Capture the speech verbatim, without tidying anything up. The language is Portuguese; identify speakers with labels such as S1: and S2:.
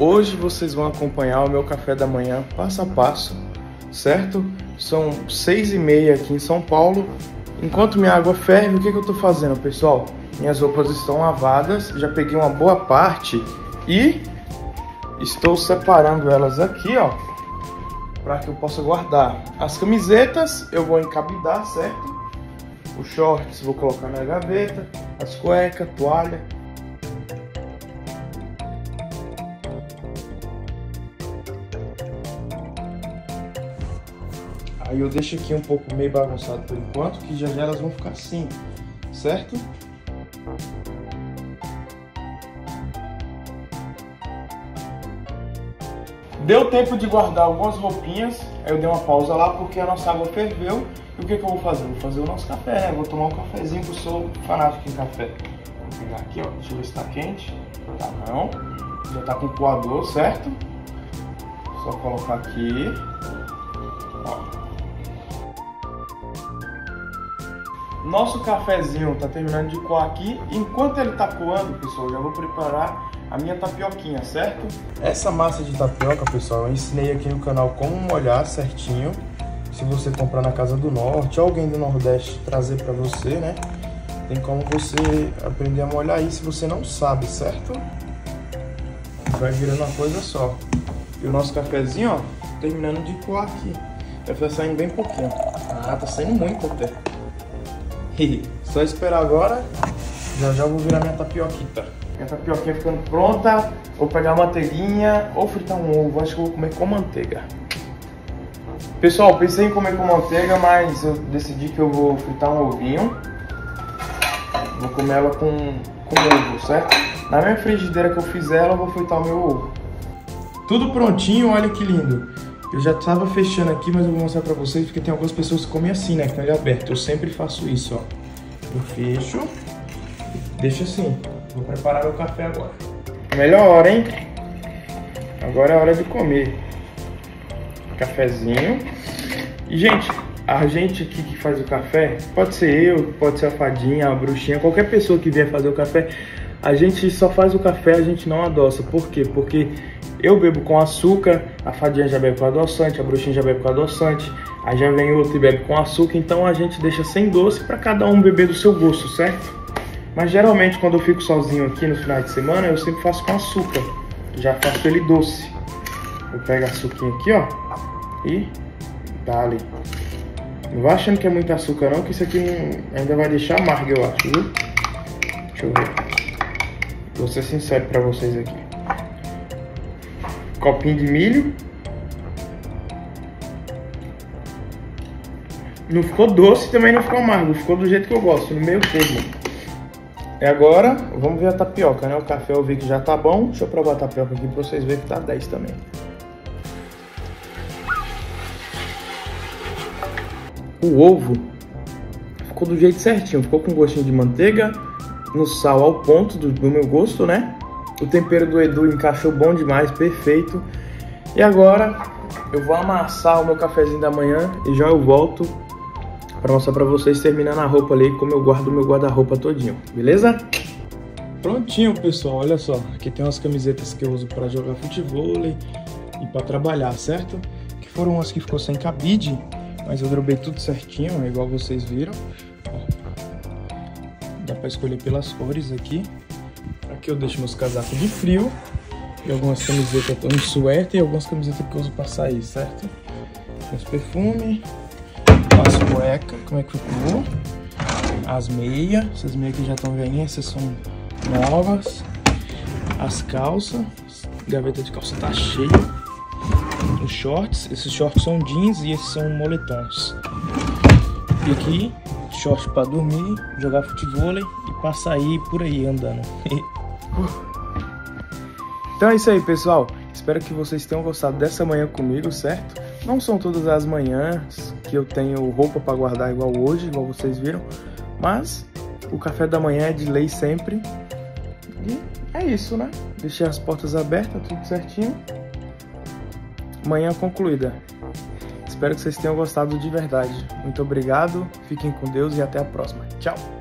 S1: Hoje vocês vão acompanhar o meu café da manhã passo a passo, certo? São seis e meia aqui em São Paulo. Enquanto minha água ferve, o que, que eu tô fazendo, pessoal? Minhas roupas estão lavadas, já peguei uma boa parte e estou separando elas aqui, ó, para que eu possa guardar. As camisetas eu vou encabidar, certo? Os shorts vou colocar na gaveta, as cuecas, toalha. Aí eu deixo aqui um pouco meio bagunçado por enquanto, que já já elas vão ficar assim, certo? Deu tempo de guardar algumas roupinhas, aí eu dei uma pausa lá porque a nossa água ferveu. E o que que eu vou fazer? Vou fazer o nosso café, né? Vou tomar um cafezinho, que eu sou fanático em café. Vou pegar aqui, ó, deixa eu ver se tá quente. Tá não, já tá com coador, certo? Só colocar aqui, ó. Nosso cafezinho tá terminando de coar aqui. Enquanto ele tá coando, pessoal, já vou preparar a minha tapioquinha, certo? Essa massa de tapioca, pessoal, eu ensinei aqui no canal como molhar certinho. Se você comprar na Casa do Norte, alguém do Nordeste trazer pra você, né? Tem como você aprender a molhar aí se você não sabe, certo? Vai virando uma coisa só. E o nosso cafezinho, ó, terminando de coar aqui. Vai ficar saindo bem pouquinho. Ah, tá saindo muito até. Só esperar agora, já já vou virar minha tapioquita. Minha tapioquinha ficando pronta, vou pegar a manteiguinha ou fritar um ovo. Acho que eu vou comer com manteiga. Pessoal, pensei em comer com manteiga, mas eu decidi que eu vou fritar um ovinho. Vou comer ela com, com ovo, certo? Na minha frigideira que eu fizer ela, eu vou fritar o meu ovo. Tudo prontinho, olha que lindo. Eu já estava fechando aqui, mas eu vou mostrar pra vocês, porque tem algumas pessoas que comem assim, né? Que estão de aberto. Eu sempre faço isso, ó. Eu fecho, deixo assim. Vou preparar meu café agora. Melhor hora, hein? Agora é hora de comer. Cafezinho. E, gente, a gente aqui que faz o café, pode ser eu, pode ser a fadinha, a bruxinha, qualquer pessoa que vier fazer o café, a gente só faz o café, a gente não adoça. Por quê? Porque eu bebo com açúcar, a fadinha já bebe com adoçante, a bruxinha já bebe com adoçante, aí já vem outro e bebe com açúcar, então a gente deixa sem doce para cada um beber do seu gosto, certo? Mas geralmente quando eu fico sozinho aqui no final de semana, eu sempre faço com açúcar, já faço ele doce. Eu pego açúcar aqui, ó, e dá ali. Não vai achando que é muito açúcar não, que isso aqui ainda vai deixar amargo, eu acho, viu? Deixa eu ver. Vou ser sincero pra vocês aqui. Copinho de milho. Não ficou doce, também não ficou amargo. Ficou do jeito que eu gosto, no meio termo. E agora, vamos ver a tapioca, né? O café eu vi que já tá bom. Deixa eu provar a tapioca aqui pra vocês verem que tá dez também. O ovo ficou do jeito certinho. Ficou com gostinho de manteiga, no sal ao ponto do, do meu gosto, né? O tempero do Edu encaixou bom demais, perfeito. E agora eu vou amassar o meu cafezinho da manhã e já eu volto para mostrar para vocês terminando a roupa ali, como eu guardo o meu guarda-roupa todinho, beleza? Prontinho, pessoal, olha só. Aqui tem umas camisetas que eu uso para jogar futevôlei e para trabalhar, certo? Que foram umas que ficou sem cabide, mas eu drobei tudo certinho, igual vocês viram. Dá para escolher pelas cores aqui. Aqui eu deixo meus casacos de frio e algumas camisetas em suéter e algumas camisetas que eu uso para sair, certo? Os perfumes, as cuecas, como é que ficou? As meias, essas meias aqui já estão velhinhas, essas são novas. As calças, a gaveta de calça tá cheia. Os shorts, esses shorts são jeans e esses são moletons. E aqui, short para dormir, jogar futevôlei e para sair por aí andando. Então é isso aí, pessoal. Espero que vocês tenham gostado dessa manhã comigo, certo? Não são todas as manhãs que eu tenho roupa para guardar igual hoje, igual vocês viram. Mas o café da manhã é de lei sempre. E é isso, né? Deixei as portas abertas, tudo certinho. Manhã concluída. Espero que vocês tenham gostado de verdade. Muito obrigado, fiquem com Deus e até a próxima. Tchau!